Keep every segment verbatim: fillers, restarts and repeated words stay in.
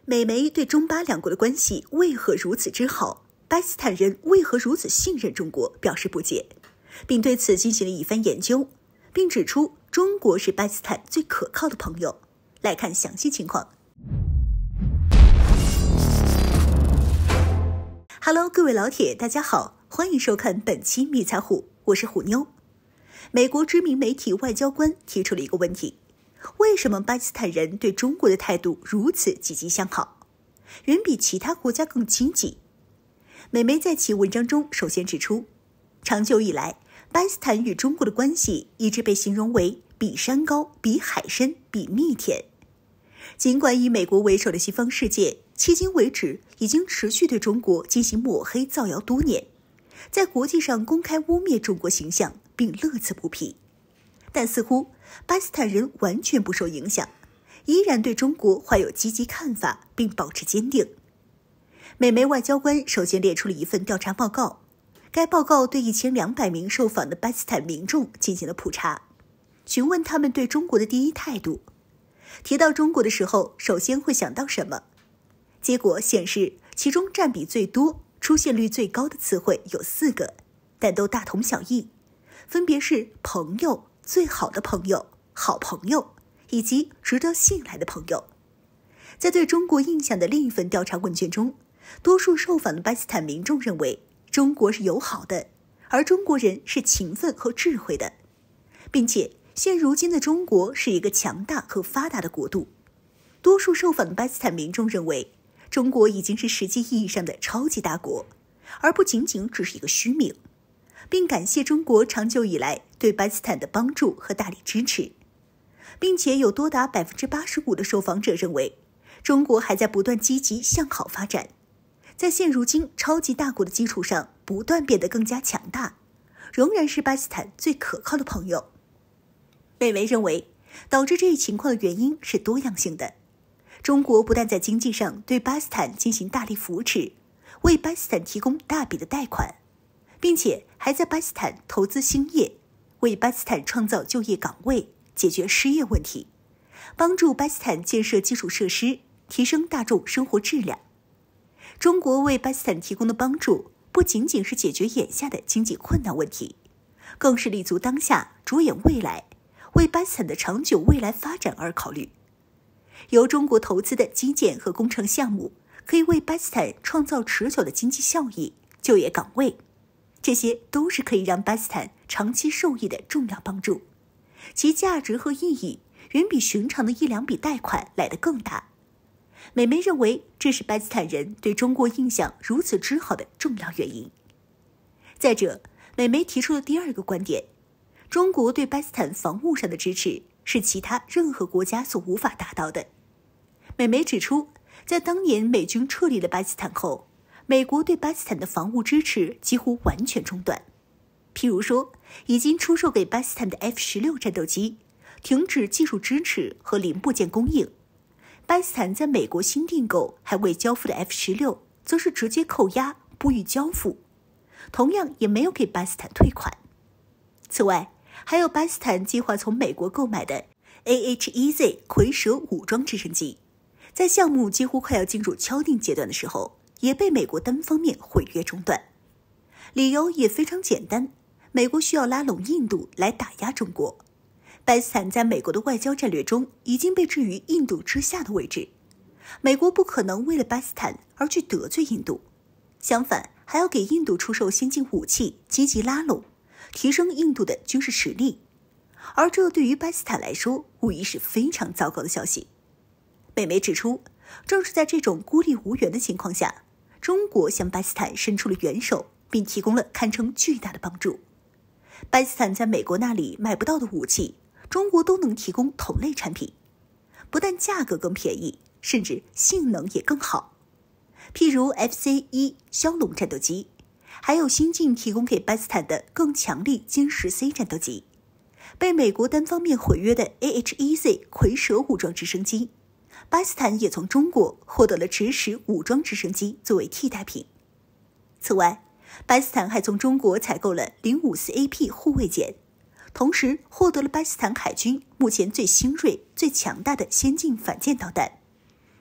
美媒对中巴两国的关系为何如此之好，巴基斯坦人为何如此信任中国表示不解，并对此进行了一番研究，并指出中国是巴基斯坦最可靠的朋友。来看详细情况。Hello， 各位老铁，大家好，欢迎收看本期密财虎，我是虎妞。美国知名媒体外交官提出了一个问题：为什么巴基斯坦人对中国的态度如此积极向好，远比其他国家更积极？美媒在其文章中首先指出，长久以来，巴基斯坦与中国的关系一直被形容为比山高、比海深、比蜜甜。尽管以美国为首的西方世界迄今为止已经持续对中国进行抹黑造谣多年，在国际上公开污蔑中国形象并乐此不疲，但似乎巴基斯坦人完全不受影响，依然对中国怀有积极看法并保持坚定。美媒外交官首先列出了一份调查报告，该报告对一千两百名受访的巴基斯坦民众进行了普查，询问他们对中国的第一态度。提到中国的时候，首先会想到什么？结果显示，其中占比最多、出现率最高的词汇有四个，但都大同小异，分别是朋友、最好的朋友、好朋友以及值得信赖的朋友。在对中国印象的另一份调查问卷中，多数受访的巴基斯坦民众认为中国是友好的，而中国人是勤奋和智慧的，并且现如今的中国是一个强大和发达的国度。多数受访的巴基斯坦民众认为中国已经是实际意义上的超级大国，而不仅仅只是一个虚名，并感谢中国长久以来对巴基斯坦的帮助和大力支持，并且有多达 百分之八十五 的受访者认为中国还在不断积极向好发展，在现如今超级大国的基础上不断变得更加强大，仍然是巴基斯坦最可靠的朋友。美媒认为，导致这一情况的原因是多样性的。中国不但在经济上对巴基斯坦进行大力扶持，为巴基斯坦提供大笔的贷款，并且还在巴基斯坦投资兴业，为巴基斯坦创造就业岗位，解决失业问题，帮助巴基斯坦建设基础设施，提升大众生活质量。中国为巴基斯坦提供的帮助不仅仅是解决眼下的经济困难问题，更是立足当下，着眼未来，为巴基斯坦的长久未来发展而考虑。由中国投资的基建和工程项目可以为巴基斯坦创造持久的经济效益、就业岗位，这些都是可以让巴基斯坦长期受益的重要帮助，其价值和意义远比寻常的一两笔贷款来得更大。美媒认为，这是巴基斯坦人对中国印象如此之好的重要原因。再者，美媒提出了第二个观点，中国对巴基斯坦防务上的支持是其他任何国家所无法达到的。美媒指出，在当年美军撤离了巴基斯坦后，美国对巴基斯坦的防务支持几乎完全中断。譬如说，已经出售给巴基斯坦的 F 十六 战斗机停止技术支持和零部件供应，巴基斯坦在美国新订购还未交付的 F 十六 则是直接扣押，不予交付，同样也没有给巴基斯坦退款。此外，还有巴基斯坦计划从美国购买的 A H E Z 蝰蛇武装直升机，在项目几乎快要进入敲定阶段的时候，也被美国单方面毁约中断。理由也非常简单，美国需要拉拢印度来打压中国。巴基斯坦在美国的外交战略中已经被置于印度之下的位置，美国不可能为了巴基斯坦而去得罪印度，相反还要给印度出售先进武器，积极拉拢，提升印度的军事实力，而这对于巴基斯坦来说无疑是非常糟糕的消息。美媒指出，正是在这种孤立无援的情况下，中国向巴基斯坦伸出了援手，并提供了堪称巨大的帮助。巴基斯坦在美国那里买不到的武器，中国都能提供同类产品，不但价格更便宜，甚至性能也更好。譬如 F C 一 枭龙战斗机，还有新近提供给巴基斯坦的更强力歼十 C 战斗机，被美国单方面毁约的 A H E Z 蝰蛇武装直升机，巴基斯坦也从中国获得了直十武装直升机作为替代品。此外，巴基斯坦还从中国采购了 零五四 A P 护卫舰，同时获得了巴基斯坦海军目前最新锐、最强大的先进反舰导弹，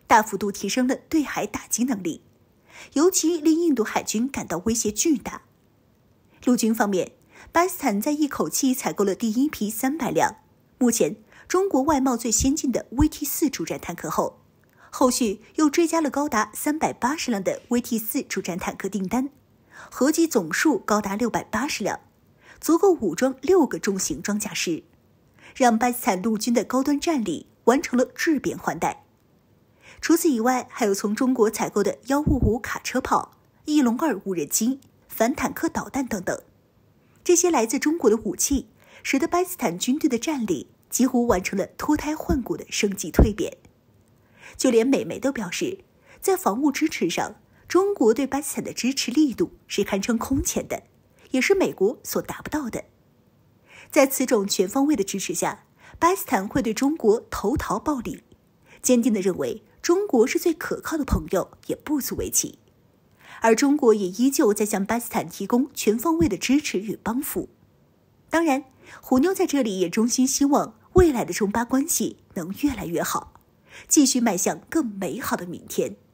大幅度提升了对海打击能力，尤其令印度海军感到威胁巨大。陆军方面，巴基斯坦在一口气采购了第一批三百辆，目前中国外贸最先进的 V T 四 主战坦克后，后续又追加了高达三百八十辆的 V T 四 主战坦克订单，合计总数高达六百八十辆，足够武装六个重型装甲师，让巴基斯坦陆军的高端战力完成了质变换代。除此以外，还有从中国采购的一五五卡车炮、翼龙二无人机、反坦克导弹等等。这些来自中国的武器，使得巴基斯坦军队的战力几乎完成了脱胎换骨的升级蜕变。就连美媒都表示，在防务支持上，中国对巴基斯坦的支持力度是堪称空前的，也是美国所达不到的。在此种全方位的支持下，巴基斯坦会对中国投桃报李，坚定地认为中国是最可靠的朋友也不足为奇，而中国也依旧在向巴基斯坦提供全方位的支持与帮扶。当然，虎妞在这里也衷心希望未来的中巴关系能越来越好，继续迈向更美好的明天。